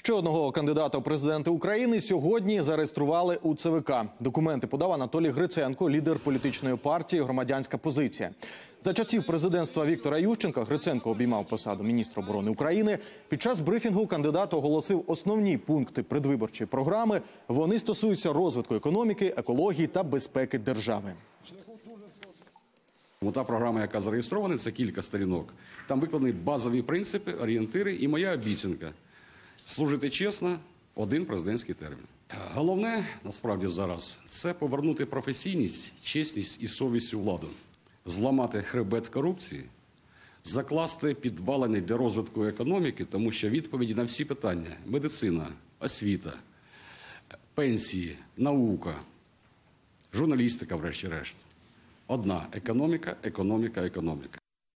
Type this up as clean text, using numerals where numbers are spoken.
Ще одного кандидата у президенти України сьогодні зареєстрували у ЦВК. Документи подав Анатолій Гриценко, лідер політичної партії «Громадянська позиція». За часів президентства Віктора Ющенка Гриценко обіймав посаду міністра оборони України. Під час брифінгу кандидат оголосив основні пункти передвиборчої програми. Вони стосуються розвитку економіки, екології та безпеки держави. Та програма, яка зареєстрована, це кілька сторінок. Там викладені базові принципи, орієнтири і моя обіцянка – служити чесно один президентський термін. Головне, насправді, зараз – це повернути професійність, чесність і совість у владу, зламати хребет корупції, закласти підвалини для розвитку економіки, тому що відповіді на всі питання – медицина, освіта, пенсії, наука, журналістика, врешті-решт – одна – економіка, економіка, економіка.